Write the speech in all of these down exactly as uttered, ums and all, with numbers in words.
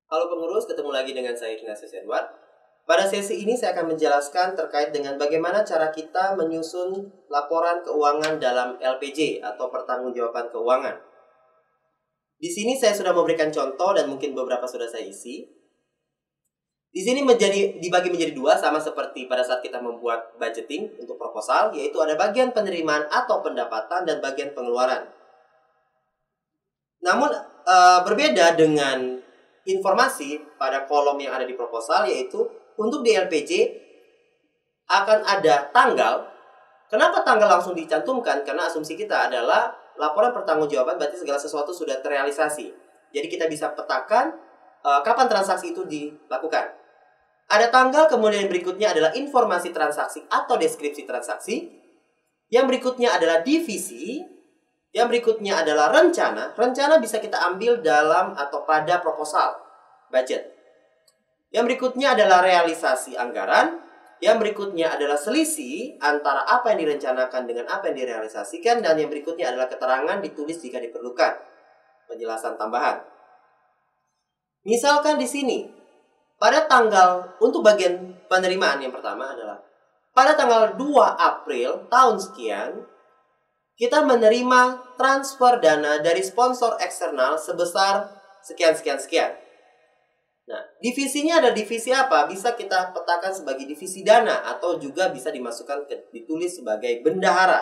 Halo pengurus, ketemu lagi dengan saya Ignatius Edward. Pada sesi ini saya akan menjelaskan terkait dengan bagaimana cara kita menyusun laporan keuangan dalam L P J atau pertanggungjawaban keuangan. Di sini saya sudah memberikan contoh dan mungkin beberapa sudah saya isi. Di sini menjadi dibagi menjadi dua, sama seperti pada saat kita membuat budgeting untuk proposal, yaitu ada bagian penerimaan atau pendapatan dan bagian pengeluaran. Namun e, berbeda dengan informasi pada kolom yang ada di proposal, yaitu untuk di L P J akan ada tanggal. Kenapa tanggal langsung dicantumkan? Karena asumsi kita adalah laporan pertanggungjawaban berarti segala sesuatu sudah terrealisasi. Jadi kita bisa petakan uh, kapan transaksi itu dilakukan. Ada tanggal, kemudian berikutnya adalah informasi transaksi atau deskripsi transaksi. Yang berikutnya adalah divisi. Yang berikutnya adalah rencana. Rencana bisa kita ambil dalam atau pada proposal budget. Yang berikutnya adalah realisasi anggaran. Yang berikutnya adalah selisih antara apa yang direncanakan dengan apa yang direalisasikan. Dan yang berikutnya adalah keterangan ditulis jika diperlukan. Penjelasan tambahan. Misalkan di sini, pada tanggal, untuk bagian penerimaan yang pertama adalah pada tanggal dua April tahun sekian, kita menerima transfer dana dari sponsor eksternal sebesar sekian-sekian-sekian. Nah, divisinya ada divisi apa? Bisa kita petakan sebagai divisi dana atau juga bisa dimasukkan ke, ditulis sebagai bendahara.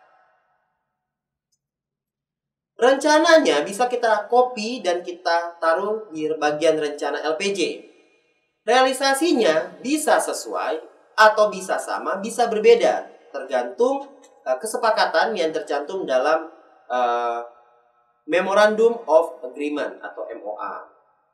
Rencananya bisa kita copy dan kita taruh di bagian rencana L P J. Realisasinya bisa sesuai atau bisa sama, bisa berbeda, tergantung uh, kesepakatan yang tercantum dalam uh, Memorandum of Agreement atau M O A.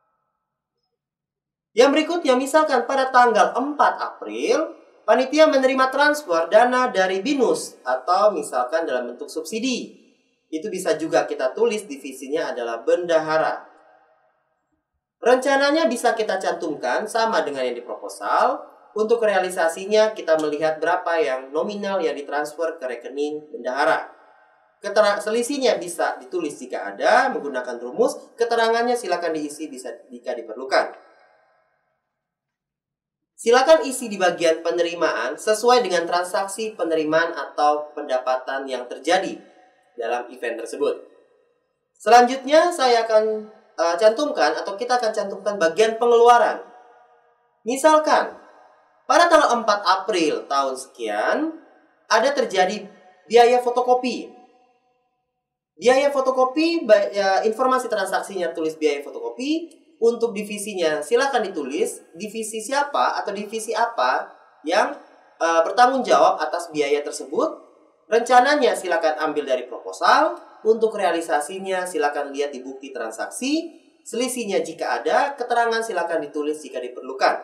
Yang berikutnya, misalkan pada tanggal empat April, panitia menerima transfer dana dari BINUS atau misalkan dalam bentuk subsidi. Itu bisa juga kita tulis divisinya adalah bendahara. Rencananya bisa kita cantumkan sama dengan yang di proposal. Untuk realisasinya kita melihat berapa yang nominal yang ditransfer ke rekening bendahara. Keterangan selisihnya bisa ditulis jika ada menggunakan rumus. Keterangannya silakan diisi bisa jika diperlukan. Silakan isi di bagian penerimaan sesuai dengan transaksi penerimaan atau pendapatan yang terjadi dalam event tersebut. Selanjutnya saya akan uh, cantumkan atau kita akan cantumkan bagian pengeluaran. Misalkan pada tanggal empat April tahun sekian ada terjadi biaya fotokopi. Biaya fotokopi, ya, informasi transaksinya tulis biaya fotokopi. Untuk divisinya silakan ditulis divisi siapa atau divisi apa yang uh, bertanggung jawab atas biaya tersebut. Rencananya silakan ambil dari proposal. Untuk realisasinya silakan lihat di bukti transaksi. Selisihnya jika ada, keterangan silakan ditulis jika diperlukan.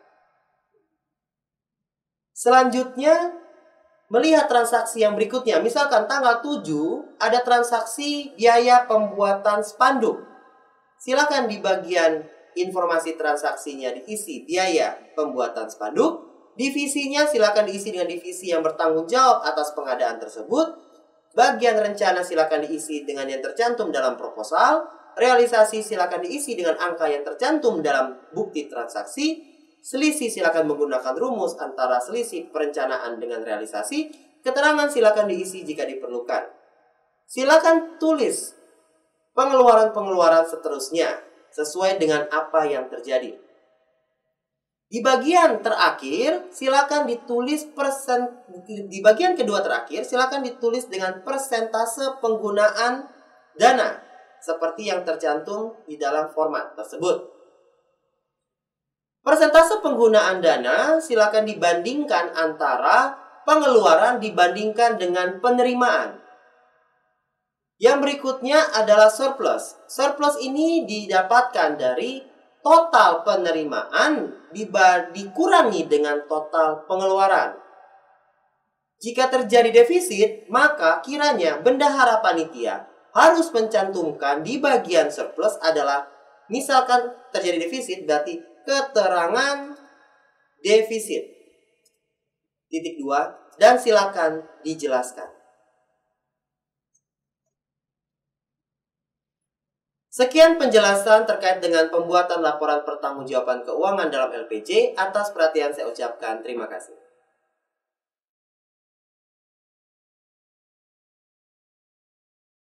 Selanjutnya, melihat transaksi yang berikutnya. Misalkan tanggal tujuh ada transaksi biaya pembuatan spanduk. Silakan di bagian informasi transaksinya diisi biaya pembuatan spanduk. Divisinya silakan diisi dengan divisi yang bertanggung jawab atas pengadaan tersebut. Bagian rencana silakan diisi dengan yang tercantum dalam proposal. Realisasi silakan diisi dengan angka yang tercantum dalam bukti transaksi. Selisih silakan menggunakan rumus antara selisih perencanaan dengan realisasi. Keterangan silakan diisi jika diperlukan. Silakan tulis pengeluaran-pengeluaran seterusnya sesuai dengan apa yang terjadi. Di bagian terakhir silakan ditulis persen di bagian kedua terakhir silakan ditulis dengan persentase penggunaan dana seperti yang tercantum di dalam format tersebut. Persentase penggunaan dana silakan dibandingkan antara pengeluaran dibandingkan dengan penerimaan. Yang berikutnya adalah surplus. Surplus ini didapatkan dari total penerimaan dikurangi dengan total pengeluaran. Jika terjadi defisit, maka kiranya bendahara panitia harus mencantumkan di bagian surplus adalah, misalkan terjadi defisit, berarti keterangan defisit. Titik dua, dan silakan dijelaskan. Sekian penjelasan terkait dengan pembuatan laporan pertanggungjawaban keuangan dalam L P J. Atas perhatian saya ucapkan terima kasih.